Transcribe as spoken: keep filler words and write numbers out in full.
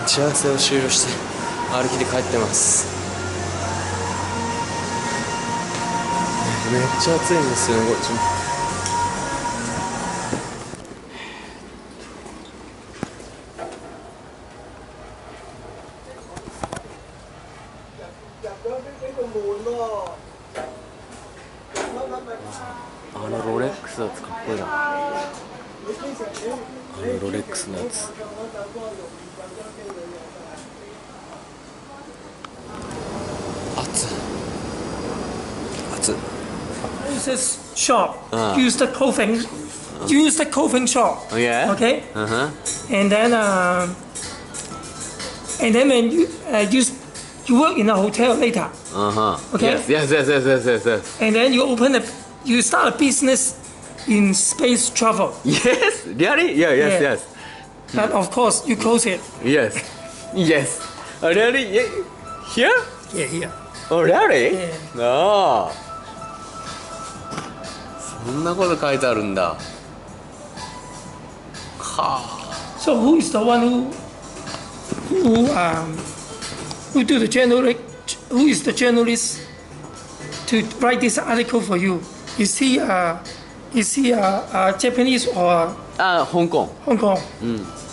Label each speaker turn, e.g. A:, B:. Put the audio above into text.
A: ち合わせを終了して歩きで帰ってます。めっちゃ暑いんですよね、こっちも。あのロレックスのやつかっこいいな。あのロレックスのやつ。熱熱。
B: This shop use the clothing, use the clothing shop.
A: Oh yeah.
B: Okay.
A: Uh huh.
B: And then, uh, and then when you uh, you you work in a hotel later.
A: Uh huh.
B: Okay.
A: Yes, yes, yes, yes, yes, yes, yes.
B: And then you open a, you start a business in space travel.
A: Yes, really? Yeah, yes,
B: Yeah.
A: yes.
B: But of course, you close it.
A: Yes, yes. Oh, really? Yeah. Here?
B: Yeah, here.
A: Oh, really?
B: Yeah.
A: No. そんなこと書いてあるんだ。はあ。
B: So who is the one who who um who do the journalist? Who is the journalist to write this article for you? Is he uh is he uh, uh Japanese or
A: あ、香港。
B: Hong Kong?
A: うん。